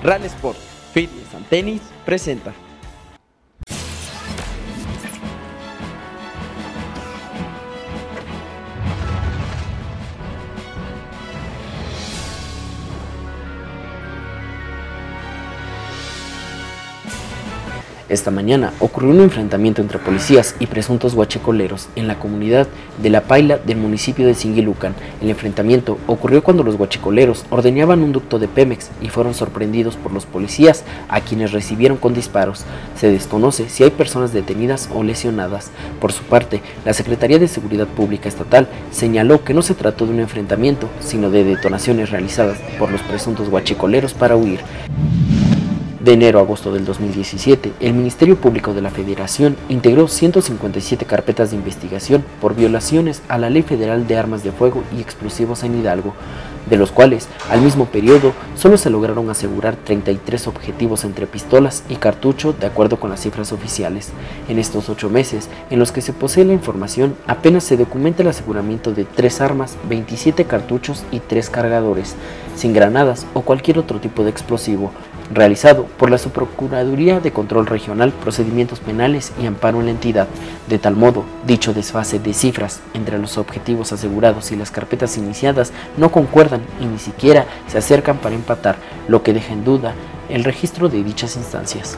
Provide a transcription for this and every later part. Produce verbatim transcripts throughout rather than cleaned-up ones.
Real Sport, Fitness and Tenis presenta. Esta mañana ocurrió un enfrentamiento entre policías y presuntos guachicoleros en la comunidad de La Paila del municipio de Singilucan. El enfrentamiento ocurrió cuando los guachicoleros ordeñaban un ducto de Pemex y fueron sorprendidos por los policías, a quienes recibieron con disparos. Se desconoce si hay personas detenidas o lesionadas. Por su parte, la Secretaría de Seguridad Pública Estatal señaló que no se trató de un enfrentamiento, sino de detonaciones realizadas por los presuntos guachicoleros para huir. De enero a agosto del dos mil diecisiete, el Ministerio Público de la Federación integró ciento cincuenta y siete carpetas de investigación por violaciones a la Ley Federal de Armas de Fuego y Explosivos en Hidalgo, de los cuales, al mismo periodo, solo se lograron asegurar treinta y tres objetivos entre pistolas y cartucho, de acuerdo con las cifras oficiales. En estos ocho meses, en los que se posee la información, apenas se documenta el aseguramiento de tres armas, veintisiete cartuchos y tres cargadores, sin granadas o cualquier otro tipo de explosivo, realizado por la Subprocuraduría de Control Regional, Procedimientos Penales y Amparo en la entidad. De tal modo, dicho desfase de cifras entre los objetivos asegurados y las carpetas iniciadas no concuerdan y ni siquiera se acercan para empatar, lo que deja en duda el registro de dichas instancias.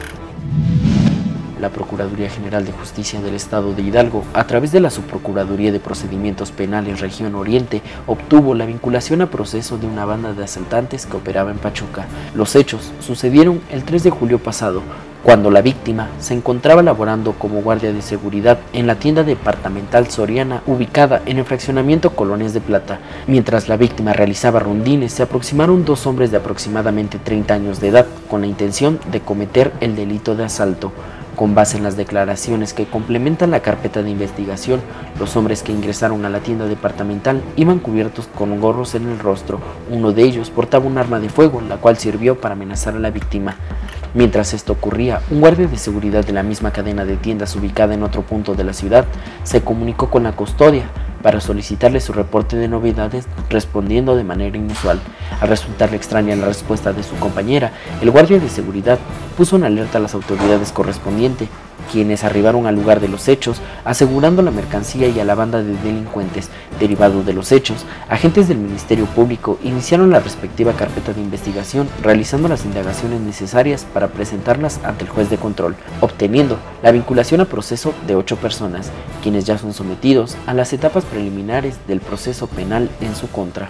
La Procuraduría General de Justicia del Estado de Hidalgo, a través de la Subprocuraduría de Procedimientos Penales Región Oriente, obtuvo la vinculación a proceso de una banda de asaltantes que operaba en Pachuca. Los hechos sucedieron el tres de julio pasado, cuando la víctima se encontraba laborando como guardia de seguridad en la tienda departamental Soriana, ubicada en el fraccionamiento Colonias de Plata. Mientras la víctima realizaba rondines, se aproximaron dos hombres de aproximadamente treinta años de edad, con la intención de cometer el delito de asalto. Con base en las declaraciones que complementan la carpeta de investigación, los hombres que ingresaron a la tienda departamental iban cubiertos con gorros en el rostro. Uno de ellos portaba un arma de fuego, la cual sirvió para amenazar a la víctima. Mientras esto ocurría, un guardia de seguridad de la misma cadena de tiendas ubicada en otro punto de la ciudad se comunicó con la custodia para solicitarle su reporte de novedades, respondiendo de manera inusual. Al resultarle extraña la respuesta de su compañera, el guardia de seguridad puso en alerta a las autoridades correspondientes, quienes arribaron al lugar de los hechos, asegurando la mercancía y a la banda de delincuentes. Derivado de los hechos, agentes del Ministerio Público iniciaron la respectiva carpeta de investigación, realizando las indagaciones necesarias para presentarlas ante el juez de control, obteniendo la vinculación a proceso de ocho personas, quienes ya son sometidos a las etapas preliminares del proceso penal en su contra.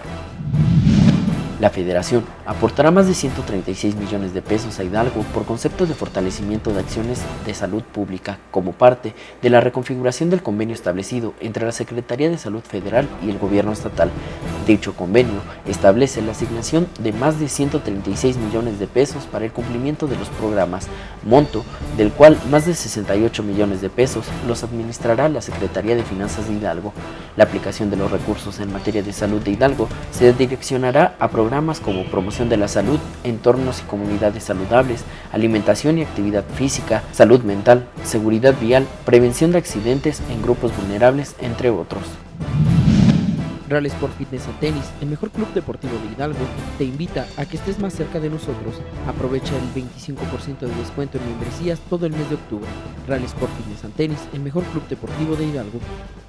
La Federación aportará más de ciento treinta y seis millones de pesos a Hidalgo por concepto de fortalecimiento de acciones de salud pública como parte de la reconfiguración del convenio establecido entre la Secretaría de Salud Federal y el Gobierno Estatal. Dicho convenio establece la asignación de más de ciento treinta y seis millones de pesos para el cumplimiento de los programas, monto del cual más de sesenta y ocho millones de pesos los administrará la Secretaría de Finanzas de Hidalgo. La aplicación de los recursos en materia de salud de Hidalgo se direccionará a programas programas como promoción de la salud, entornos y comunidades saludables, alimentación y actividad física, salud mental, seguridad vial, prevención de accidentes en grupos vulnerables, entre otros. Real Sport Fitness and Tenis, el mejor club deportivo de Hidalgo, te invita a que estés más cerca de nosotros. Aprovecha el veinticinco por ciento de descuento en membresías todo el mes de octubre. Real Sport Fitness and Tenis, el mejor club deportivo de Hidalgo.